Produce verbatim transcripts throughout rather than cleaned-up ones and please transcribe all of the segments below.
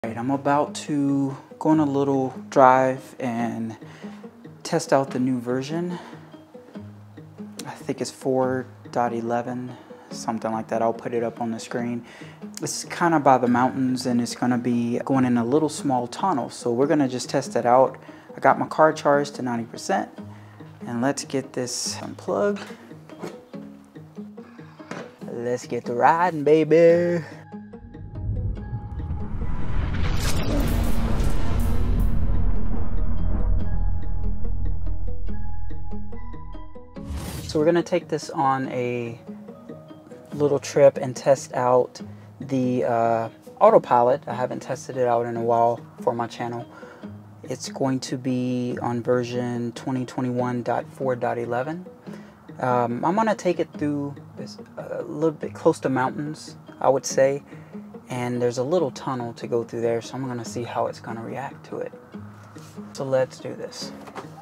Alright, I'm about to go on a little drive and test out the new version. I think it's four point eleven, something like that. I'll put it up on the screen. It's kind of by the mountains and it's going to be going in a little small tunnel. So we're going to just test it out. I got my car charged to ninety percent and let's get this unplugged. Let's get to riding, baby. So we're gonna take this on a little trip and test out the uh, AutoPilot. I haven't tested it out in a while for my channel. It's going to be on version twenty twenty-one point four point eleven. Um, I'm gonna take it through this, a little bit close to mountains, I would say, and there's a little tunnel to go through there, so I'm gonna see how it's gonna react to it. So let's do this.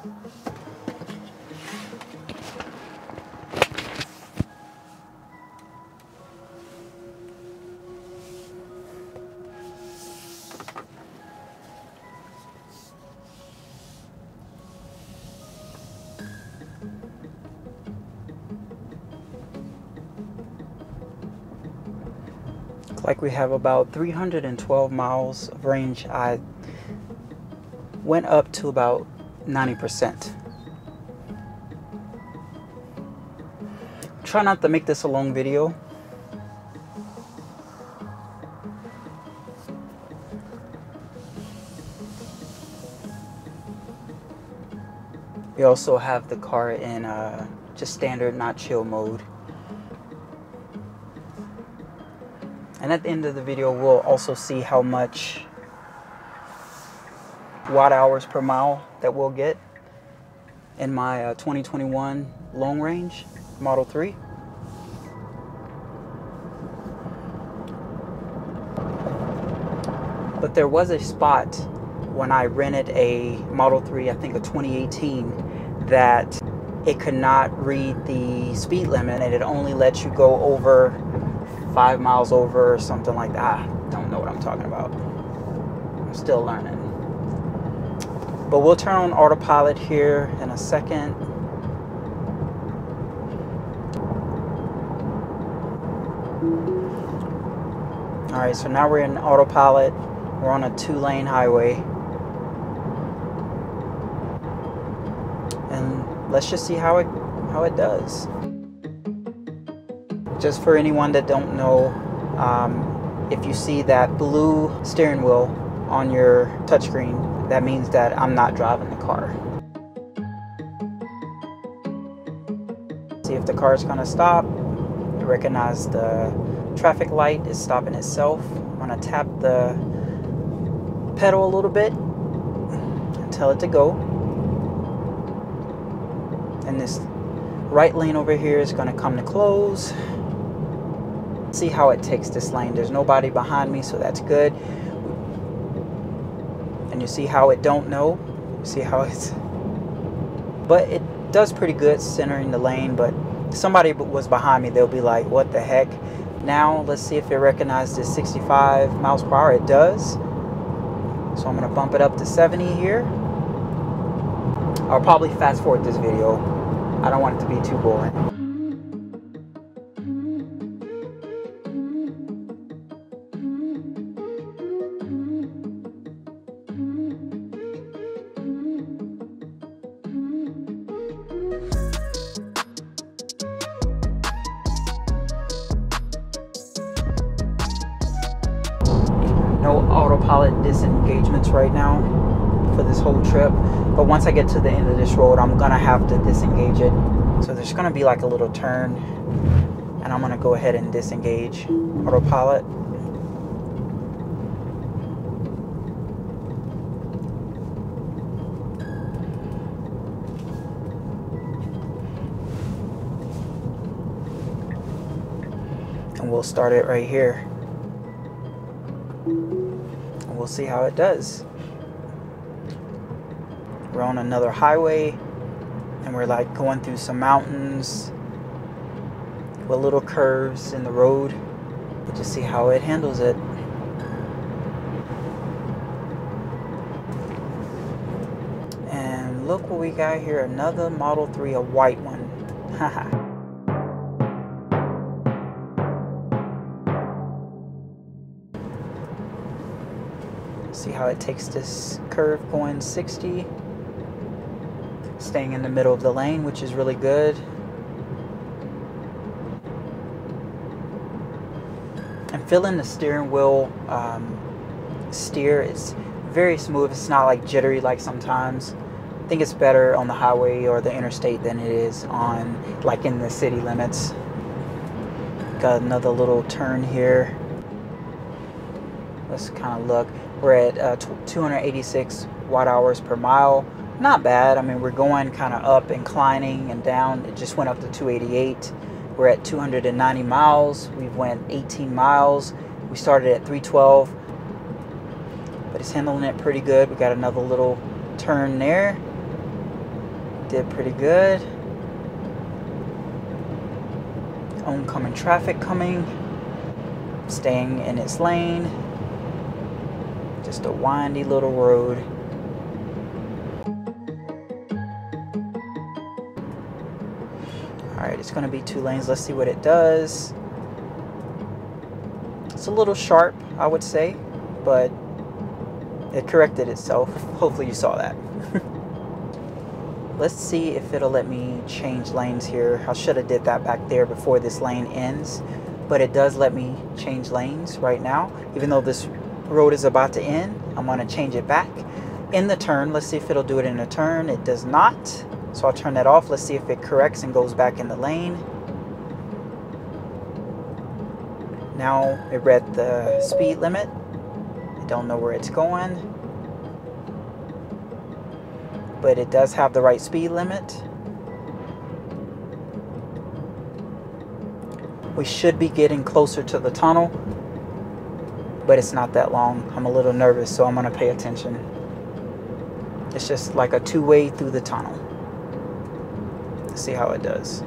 Like we have about three hundred twelve miles of range. I went up to about ninety percent. Try not to make this a long video. We also have the car in uh, just standard, not chill mode. And at the end of the video, we'll also see how much watt hours per mile that we'll get in my uh, twenty twenty-one long range Model three. But there was a spot when I rented a Model three, I think a twenty eighteen, that it could not read the speed limit and it only lets you go over five miles over or something like that. I don't know what I'm talking about. I'm still learning. But we'll turn on AutoPilot here in a second. Alright, so now we're in AutoPilot. We're on a two-lane highway. And let's just see how it how it does. Just for anyone that don't know, um, if you see that blue steering wheel on your touchscreen, that means that I'm not driving the car. See if the car is going to stop. You recognize the traffic light is stopping itself. I'm going to tap the pedal a little bit and tell it to go. And this right lane over here is going to come to close. See how it takes this lane. There's nobody behind me, so that's good. And you see how it don't know. You see how it's, but it does pretty good centering the lane. But if somebody was behind me, they'll be like, what the heck? Now let's see if it recognizes sixty-five miles per hour. It does. So I'm gonna bump it up to seventy here. I'll probably fast forward this video. I don't want it to be too boring. No AutoPilot disengagements right now for this whole trip, but once I get to the end of this road, I'm gonna have to disengage it. So there's gonna be like a little turn, and I'm gonna go ahead and disengage AutoPilot. And we'll start it right here. We'll see how it does. We're on another highway and we're like going through some mountains with little curves in the road. We'll just see how it handles it. look what we got here. Another Model three, a white one. Haha. See how it takes this curve going sixty. Staying in the middle of the lane, which is really good. I'm feeling the steering wheel um, steer. It's very smooth. It's not like jittery like sometimes. I think it's better on the highway or the interstate than it is on like in the city limits. Got another little turn here. Let's kind of look. We're at uh, two hundred eighty-six watt hours per mile. Not bad. I mean, we're going kind of up, inclining and down. It just went up to two eighty-eight. We're at two hundred ninety miles. We went eighteen miles. We started at three twelve, but it's handling it pretty good. We got another little turn there. Did pretty good. Oncoming traffic coming. Staying in its lane. Just a windy little road. Alright, it's going to be two lanes. Let's see what it does. It's a little sharp, I would say, but it corrected itself. Hopefully you saw that. Let's see if it'll let me change lanes here. I should have did that back there before this lane ends, but it does let me change lanes right now. Even though this road is about to end, I'm going to change it back in the turn. Let's see if it'll do it in a turn. It does not, so I'll turn that off. Let's see if it corrects and goes back in the lane. Now it read the speed limit. I don't know where it's going, but it does have the right speed limit. We should be getting closer to the tunnel, but it's not that long. I'm a little nervous, so I'm going to pay attention. It's just like a two-way through the tunnel. Let's see how it does.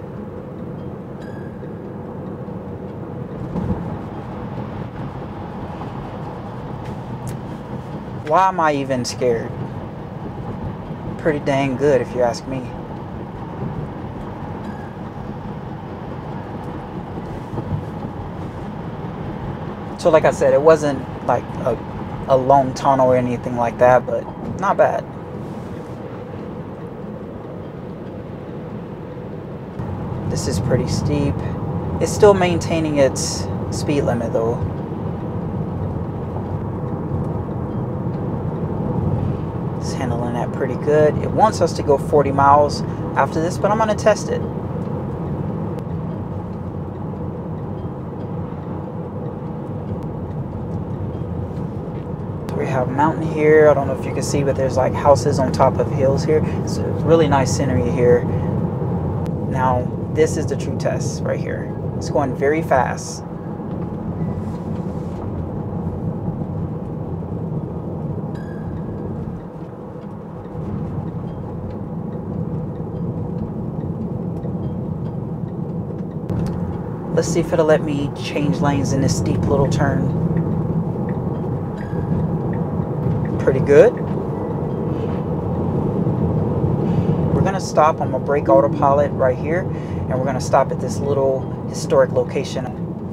Why am I even scared? Pretty dang good, if you ask me. So like I said, it wasn't like a, a long tunnel or anything like that, but not bad. This is pretty steep. It's still maintaining its speed limit though. It's handling that pretty good. It wants us to go forty miles after this, but I'm going to test it. We have a mountain here. I don't know if you can see, but there's like houses on top of hills here. It's a really nice scenery here. Now, this is the true test right here. It's going very fast. Let's see if it'll let me change lanes in this steep little turn. Pretty good. We're going to stop. I'm going to break AutoPilot right here, and we're going to stop at this little historic location.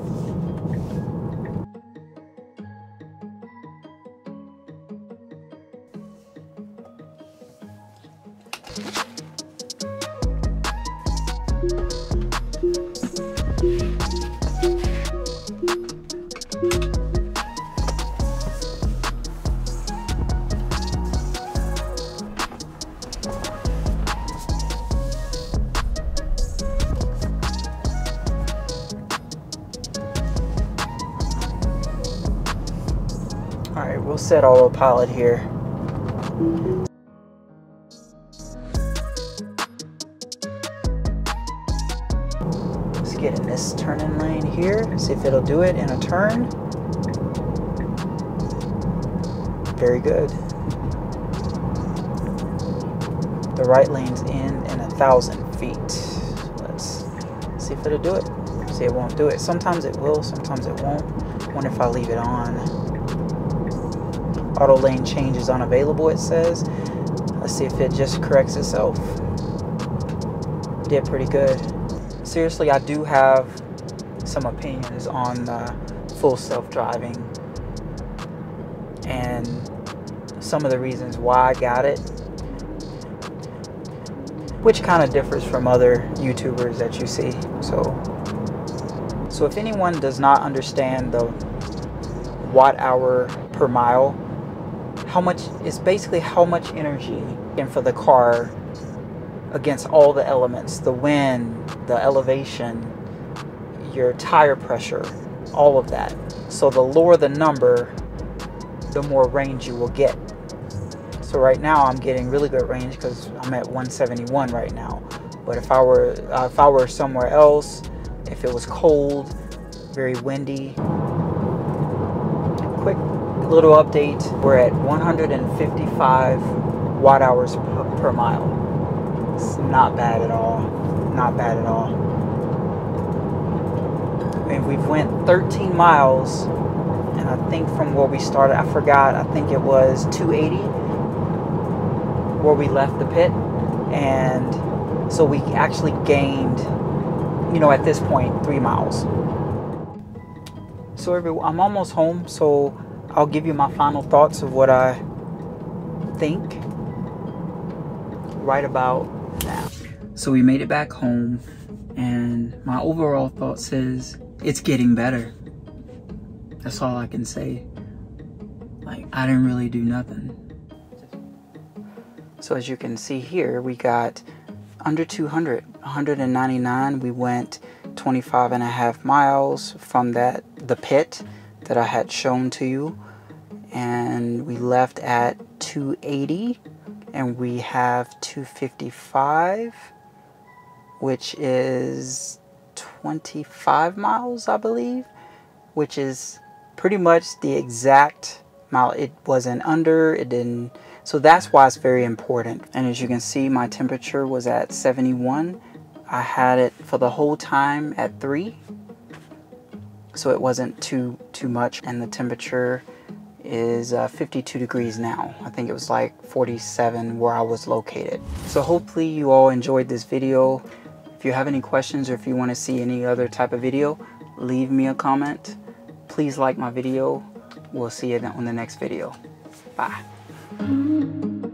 Alright, we'll set AutoPilot here. Let's get in this turning lane here. See if it'll do it in a turn. Very good. The right lane's in in a thousand feet. Let's see if it'll do it. See, it won't do it. Sometimes it will, sometimes it won't. I wonder if I leave it on. Auto lane change is unavailable, it says. Let's Let's see if it just corrects itself. Did pretty good. Seriously, I do have some opinions on uh, full self-driving and some of the reasons why I got it, which kind of differs from other YouTubers that you see. So, so if anyone does not understand the watt hour per mile, how much is basically how much energy and for the car against all the elements, the wind, the elevation, your tire pressure, all of that. So the lower the number, the more range you will get. So right now I'm getting really good range because I'm at one seventy-one right now. But if I were uh, if I were somewhere else, if it was cold, very windy. Quick little update, we're at one hundred fifty-five watt hours per, per mile. It's not bad at all. Not bad at all. And we've went thirteen miles, and I think from where we started, I forgot, I think it was two eighty where we left the pit. And so we actually gained, you know, at this point, three miles. So every, I'm almost home, so I'll give you my final thoughts of what I think right about now. So we made it back home, and my overall thoughts is it's getting better. That's all I can say. Like, I didn't really do nothing. So as you can see here, we got under two hundred, one ninety-nine. We went twenty-five and a half miles from that the pit that I had shown to you, and we left at two eighty, and we have two fifty-five, which is twenty-five miles, I believe, which is pretty much the exact mile. It wasn't under, it didn't, so that's why it's very important. And as you can see, my temperature was at seventy-one. I had it for the whole time at three, so it wasn't too too much. And the temperature is uh, fifty-two degrees now. I think it was like forty-seven where I was located. So hopefully you all enjoyed this video. If you have any questions or if you want to see any other type of video, leave me a comment. Please like my video. We'll see you on the next video. Bye.